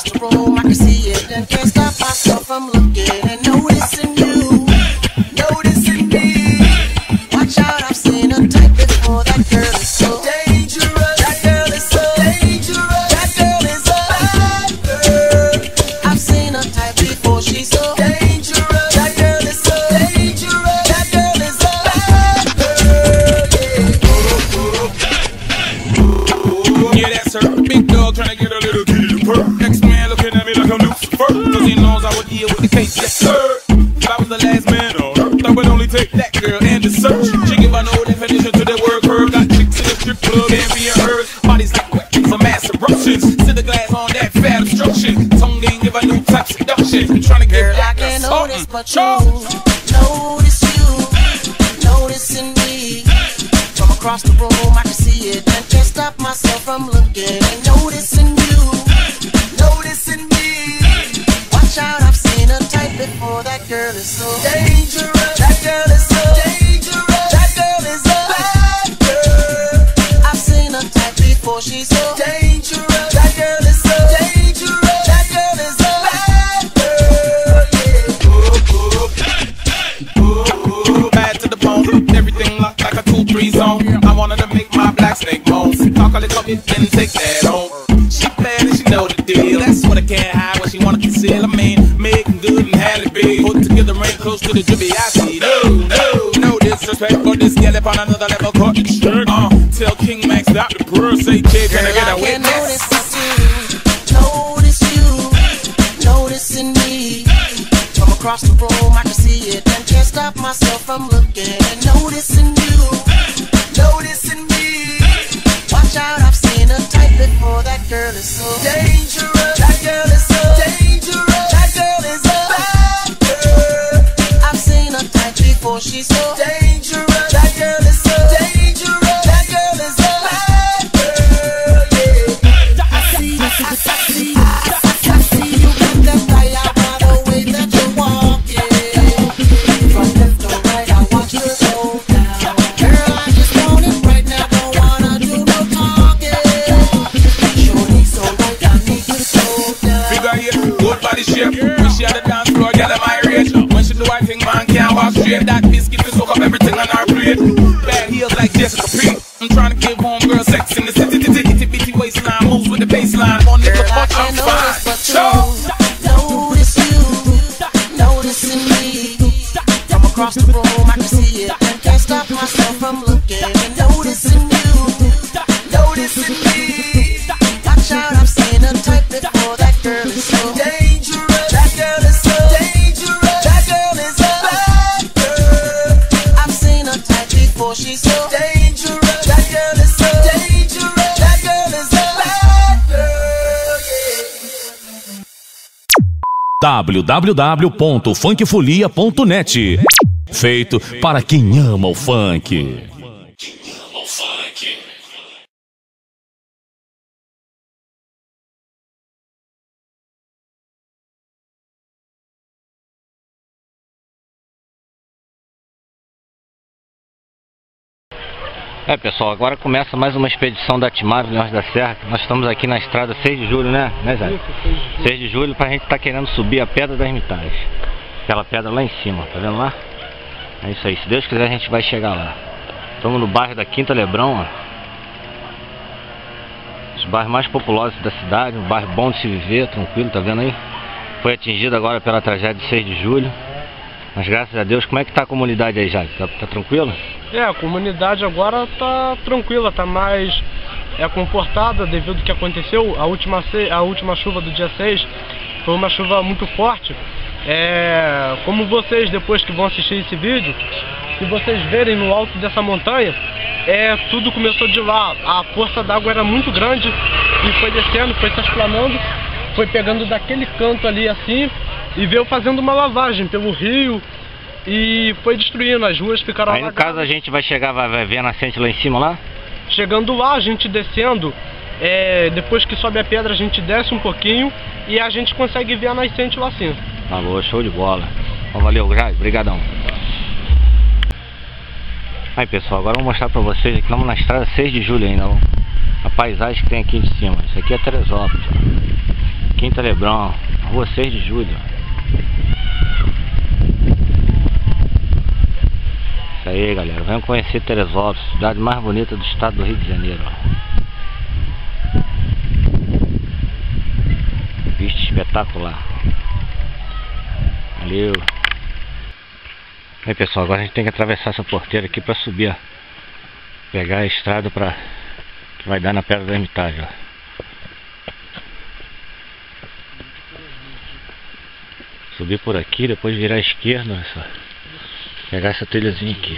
across the room, I can see it and can't stop myself from looking and noticing you, noticing me. Watch out, I've seen a type before. That girl is so dangerous. That girl is so dangerous. That girl is a bad girl. I've seen a type before. She's so dangerous. That girl is so dangerous. That girl is a bad girl. Yeah, that's her. Big dog trying to get a little kitty to purr. Next man looking at me like I'm Lucifer, cause he knows I would deal with the case. Yes, sir. If I was the last man on earth, I would only take that girl and the search. She give a no definition to the word curve. Got chicks in the strip club and being hers. Bodies like weapons of mass eruptions. Sit the glass on that fat obstruction. Tongue ain't give a new type seduction. I'm trying to get Girl, I back can't to notice but you. something. Notice you, noticing me. From across the room, I can see it and can't stop myself from looking and noticing you, noticing me. Watch out, I've seen a type before. That girl is so dangerous. That girl is so dangerous. That girl is a bad girl. I've seen a type before. She's so dangerous. That girl is so dangerous. That girl is a bad girl. Bad to the bone, everything locked like a 2-3 zone. I wanted to make my black snake moans. Talk a little bit, then take that home. She bad and she know the deal. That's what I can't hide, what she wanna conceal. I mean, making good and had it big. Put together rain close to the drippy I see. No disrespect, but this gal up on another level caught the shirt. Tell King Max stop the purr, say kid, can I get a witness? Notice you, noticing me. From across the room, I can see it and can't stop myself from looking and noticing you, noticing me. Watch out, I've seen a type before. That girl is so dangerous. That girl is so dangerous. That girl is a bad girl. I've seen a type before. She's so dangerous. That girl is so dangerous. That girl is a bad girl. Yeah. I see you, I see you got that fire by the way that you walk, yeah. From left to right, I watch you go down. Girl, I just want it right now, don't wanna do no talking. Shorty so right, I need you so down. Figure here, good body shape. When she at the dance floor, girl, am I rich? When she do I think man can't walk straight. That biscuit to soak up everything on our plate. Bad heels like Jessica P. I'm trying to give home girl sex in the city. Itty bitty waistline moves with the baseline. On the Girl, I touch, I'm can't notice but fine. notice you, noticing me. From across the room, I can see it and can't stop myself from looking and noticing you, noticing me. Watch out, I've seen a type before. That girl is so dangerous. That girl is so dangerous. That girl is a bad girl. I've seen a type before. She's so dangerous. That girl is so dangerous. That girl is a bad girl. Yeah. www.funkfolia.net. Feito para quem ama o funk. Pessoal, agora começa mais uma expedição da Timave Leões da Serra. Nós estamos aqui na estrada 6 de julho, né, Zé? 6 de julho, pra gente estar querendo subir a Pedra das Mitagens. Aquela pedra lá em cima, tá vendo lá? É isso aí, se Deus quiser a gente vai chegar lá. Estamos no bairro da Quinta Lebrão, ó. Os bairros mais populosos da cidade, um bairro bom de se viver, tranquilo, tá vendo aí? Foi atingido agora pela tragédia de 6 de julho. Mas graças a Deus, como é que tá a comunidade aí, Jade? Tá tranquilo? A comunidade agora tá tranquila, tá mais comportada devido ao que aconteceu. A última chuva do dia 6 foi uma chuva muito forte. Como vocês, depois que vão assistir esse vídeo, se vocês verem no alto dessa montanha, tudo começou de lá. A força d'água era muito grande e foi descendo, foi se esplanando, foi pegando daquele canto ali assim e veio fazendo uma lavagem pelo rio e foi destruindo, as ruas ficaram aí alagadas. No caso a gente vai chegar, vai ver a nascente lá em cima lá? Chegando lá, a gente descendo, depois que sobe a pedra a gente desce um pouquinho e a gente consegue ver a nascente lá assim. Alô, show de bola. Bom, valeu, Jade, brigadão. Aí pessoal, agora eu vou mostrar pra vocês, aqui estamos na estrada 6 de julho ainda, ó. A paisagem que tem aqui de cima. Isso aqui é Teresópolis, ó. Quinta Lebrão, rua 6 de julho. Isso aí, galera, venham conhecer Teresópolis, cidade mais bonita do estado do Rio de Janeiro. Vista espetacular. Valeu. Aí, pessoal, agora a gente tem que atravessar essa porteira aqui pra subir, ó. Pegar a estrada pra... que vai dar na Pedra da Ermitagem, ó. Subir por aqui, depois virar à esquerda, olha só. Pegar essa trilhazinha aqui.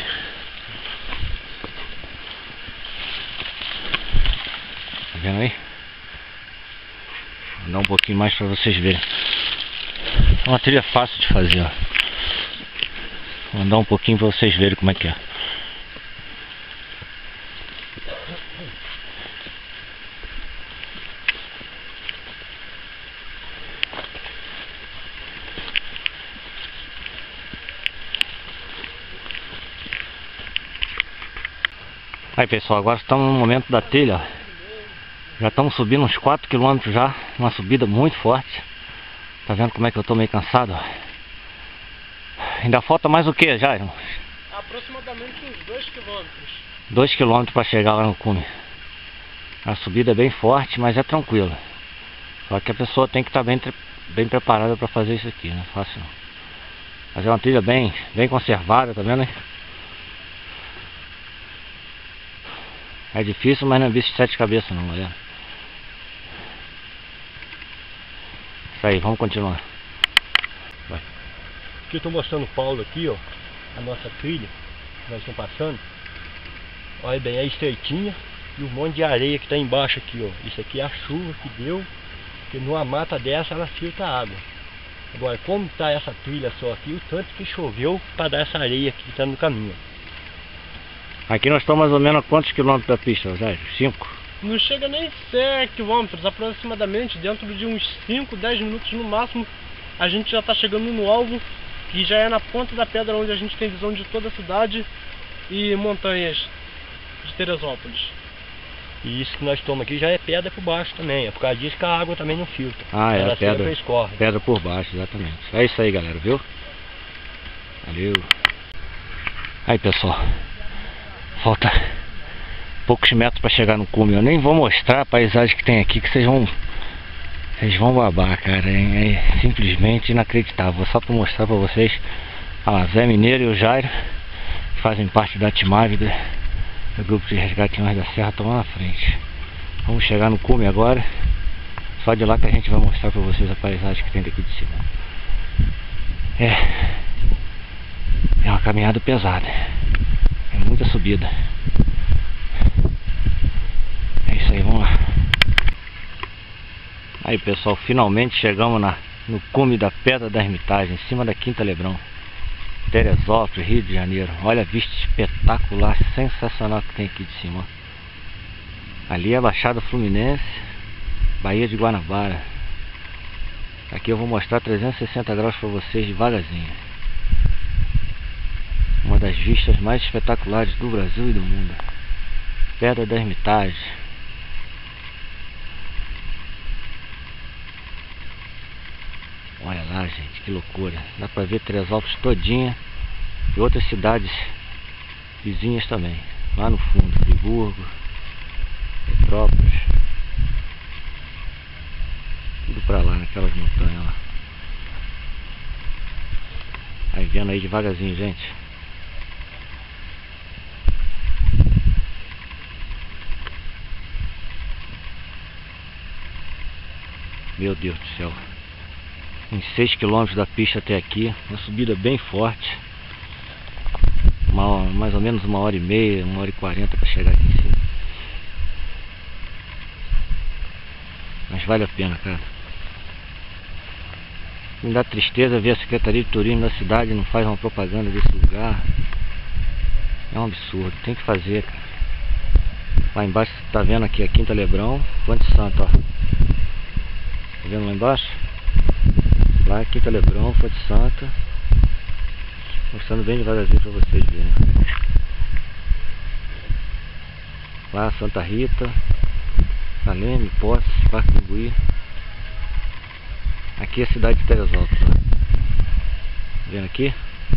Tá vendo aí? Vou dar um pouquinho mais pra vocês verem. É uma trilha fácil de fazer, ó. Vou andar um pouquinho pra vocês verem como é que é. Aí, pessoal, agora estamos no momento da trilha, ó. Já estamos subindo uns 4 km já, uma subida muito forte. Tá vendo como é que eu tô meio cansado, ó. Ainda falta mais o que, Jairo? Aproximadamente uns 2 km. 2 km para chegar lá no cume. A subida é bem forte, mas é tranquila. Só que a pessoa tem que estar bem preparada para fazer isso aqui, não é fácil não. Fazer uma trilha bem conservada, tá vendo aí? É difícil, mas não é bicho de 7 cabeças não, galera. Isso aí, vamos continuar. Vai. Aqui eu tô mostrando o Paulo aqui, ó. A nossa trilha que nós estamos passando. Olha bem, é estreitinha. E um monte de areia que tá embaixo aqui, ó. Isso aqui é a chuva que deu. Porque numa mata dessa ela filtra a água. Agora, como tá essa trilha só aqui, o tanto que choveu para dar essa areia aqui que tá no caminho. Aqui nós estamos mais ou menos a quantos quilômetros da pista, Jair? 5? Não chega nem 100 km, aproximadamente. Dentro de uns 5, 10 minutos no máximo, a gente já está chegando no alvo, que já é na ponta da pedra, onde a gente tem visão de toda a cidade e montanhas de Teresópolis. E isso que nós tomamos aqui já é pedra por baixo também. É por causa disso que a água também não filtra. Ah, é, ela pedra escorre. Pedra por baixo, exatamente. É isso aí, galera, viu? Valeu. Aí, pessoal, falta poucos metros para chegar no cume. Eu nem vou mostrar a paisagem que tem aqui, que vocês vão babar, cara. É simplesmente inacreditável. Só para mostrar para vocês. Olha lá, Zé Mineiro e o Jairo, que fazem parte da Timave, do grupo de resgate Anjos da Serra, estão lá na frente. Vamos chegar no cume agora. Só de lá que a gente vai mostrar para vocês a paisagem que tem daqui de cima. É uma caminhada pesada. É muita subida. É isso aí, vamos lá. Aí, pessoal, finalmente chegamos no cume da Pedra da Ermitagem, em cima da Quinta Lebrão, Teresópolis, Rio de Janeiro. Olha a vista espetacular, sensacional que tem aqui de cima. Ali é a Baixada Fluminense, Baía de Guanabara. Aqui eu vou mostrar 360 graus para vocês devagarzinho. Uma das vistas mais espetaculares do Brasil e do mundo. Pedra da Ermitagem. Olha lá, gente, que loucura. Dá pra ver Teresópolis todinha e outras cidades vizinhas também. Lá no fundo, Friburgo, Petrópolis. Tudo pra lá, naquelas montanhas lá. Aí, vendo aí devagarzinho, gente. Meu Deus do céu. Uns 6 km da pista até aqui. Uma subida bem forte. Mais ou menos 1h30, 1h40 para chegar aqui em cima. Mas vale a pena, cara. Me dá tristeza ver a Secretaria de Turismo da cidade não faz uma propaganda desse lugar. É um absurdo, tem que fazer, cara. Lá embaixo você tá vendo aqui a Quinta Lebrão, Fonte Santa, ó. Tá vendo lá embaixo? Lá Quinta Lebrão, Fonte Santa. Mostrando bem devagarzinho pra vocês verem. Lá Santa Rita, Saleme, Poços, Parque do Buí. Aqui é a cidade de Teresópolis, ó. Vendo aqui?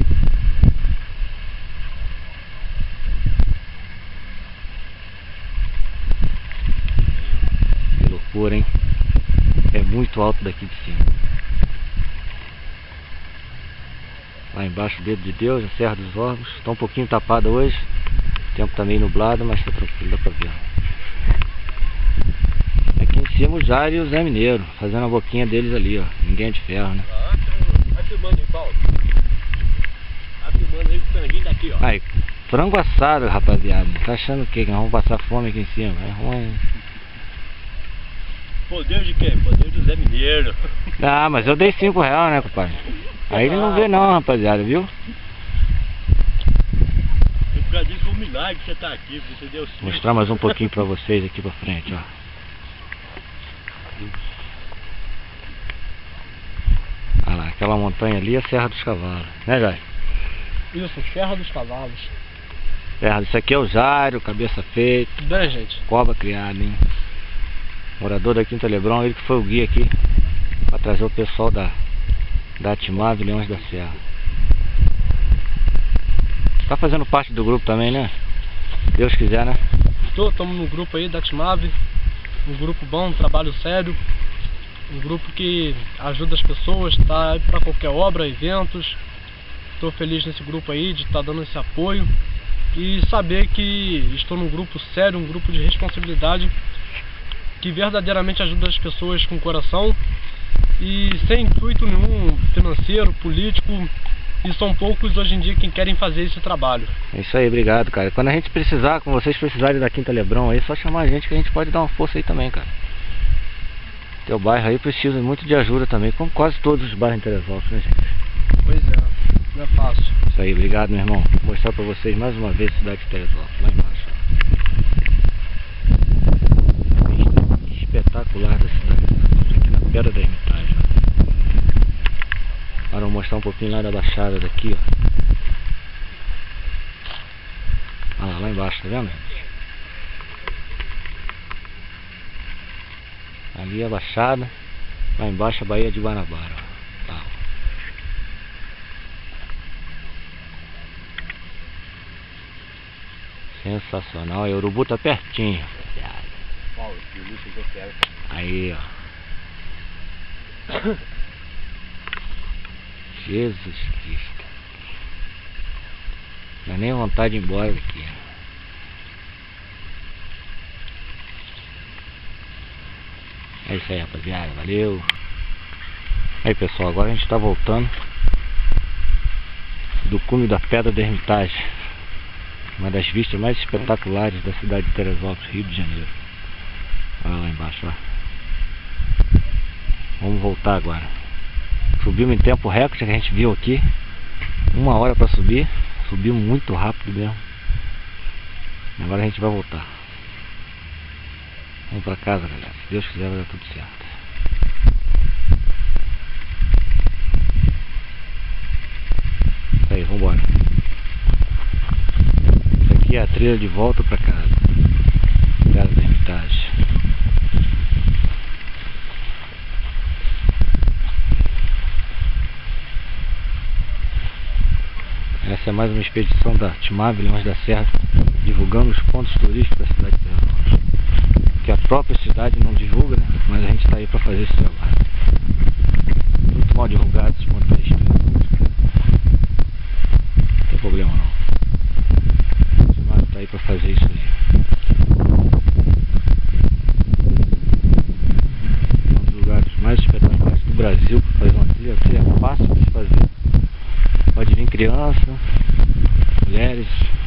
Que loucura, hein? É muito alto daqui de cima. Lá embaixo, Dedo de Deus, a Serra dos Órgãos. Está um pouquinho tapada hoje. O tempo tá meio nublado, mas tá tranquilo, dá pra ver. Aqui em cima o Jair e o Zé Mineiro, fazendo a boquinha deles ali, ó. Ninguém é de ferro, né? Tá filmando aí, Paulo? Tá filmando aí com o franguinho daqui, ó. Aí, frango assado, rapaziada. Tá achando o quê? Que nós vamos passar fome aqui em cima? É ruim. Poder de quem? Poder do Zé Mineiro. Ah, mas eu dei R$5, né, compadre? Aí ele não vê não, rapaziada, viu? Eu por causa disso foi um milagre que você tá aqui, você deu sim. Vou mostrar mais um pouquinho pra vocês aqui pra frente, ó. Olha lá, aquela montanha ali é a Serra dos Cavalos, né, Jair? Isso, Serra dos Cavalos. Isso aqui é o Jairo, cabeça feita, Bem, gente. cobra criada, hein? Morador da Quinta Lebrão, ele que foi o guia aqui pra trazer o pessoal da Atimave Leões da Serra. Tá fazendo parte do grupo também, né? Deus quiser, né? Estamos no grupo aí da Atimave. Um grupo bom, um trabalho sério. Um grupo que ajuda as pessoas, tá aí pra qualquer obra, eventos. Estou feliz nesse grupo aí, de estar dando esse apoio. E saber que estou num grupo sério, um grupo de responsabilidade, que verdadeiramente ajuda as pessoas com coração e sem intuito nenhum financeiro, político, e são poucos hoje em dia que querem fazer esse trabalho. É isso aí, obrigado, cara. Quando a gente precisar, quando vocês precisarem da Quinta Lebrão aí, é só chamar a gente que a gente pode dar uma força aí também, cara. Teu bairro aí precisa muito de ajuda também, como quase todos os bairros em Teresópolis, né, gente? Pois é, não é fácil. Isso aí, obrigado, meu irmão. Vou mostrar pra vocês mais uma vez a cidade de Teresópolis, lá embaixo. Espetacular da cidade, aqui na Pedra da Ermitagem. Agora vou mostrar um pouquinho lá da baixada daqui, ó. Olha lá embaixo, tá vendo? Ali é a baixada, lá embaixo a Baía de Guanabara, ó. Tá. Sensacional, e o Urubu tá pertinho. Aí, ó. Jesus Cristo. Não dá nem vontade de ir embora daqui. É isso aí, rapaziada. Valeu. Aí, pessoal, agora a gente tá voltando do cume da Pedra da Ermitagem, uma das vistas mais espetaculares da cidade de Teresópolis, Rio de Janeiro. Olha lá embaixo, ó. Vamos voltar agora. Subimos em tempo recorde, que a gente viu aqui. 1 hora para subir. Subimos muito rápido mesmo. Agora a gente vai voltar. Vamos pra casa, galera. Se Deus quiser, vai dar tudo certo. Isso aí, vambora. Isso aqui é a trilha de volta pra casa. Casa da Ermitagem. Essa é mais uma expedição da Atimave Leões da Serra, divulgando os pontos turísticos da cidade de Teresópolis, que a própria cidade não divulga, né? Mas a gente está aí para fazer esse trabalho. Muito mal divulgado esse ponto turístico. Não tem problema não. A Atimave está aí para fazer isso aí. Um dos lugares mais espetaculares do Brasil para fazer uma trilha. A trilha é fácil de se fazer. Pode vir criança, mulheres.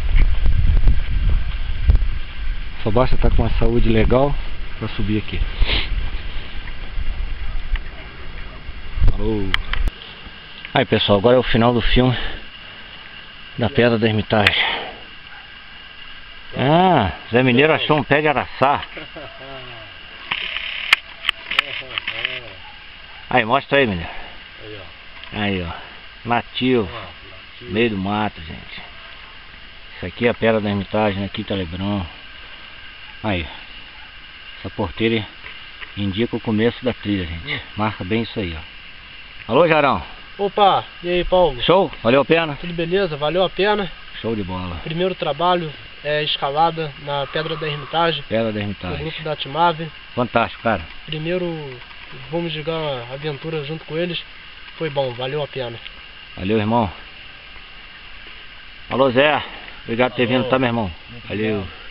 Só basta estar com uma saúde legal para subir aqui. Falou. Aí, pessoal, agora é o final do filme da Pedra da Ermitagem. Ah, Zé Mineiro achou um pé de araçá. Aí, mostra aí, Mineiro. Aí, ó. Nativo, meio do mato, gente. Isso aqui é a Pedra da Ermitagem, na Quinta Lebrão. Aí, essa porteira indica o começo da trilha, gente. Marca bem isso aí, ó. Alô, Jarão. Opa, e aí, Paulo? Show? Valeu a pena? Tudo beleza? Valeu a pena. Show de bola. Primeiro trabalho é escalada na Pedra da Ermitagem. Pedra da O Ermitagem. grupo da Timave. Fantástico, cara. Primeiro, vamos jogar uma aventura junto com eles. Foi bom, valeu a pena. Valeu, irmão. Alô, Zé. Obrigado por ter vindo, tá, meu irmão? Valeu.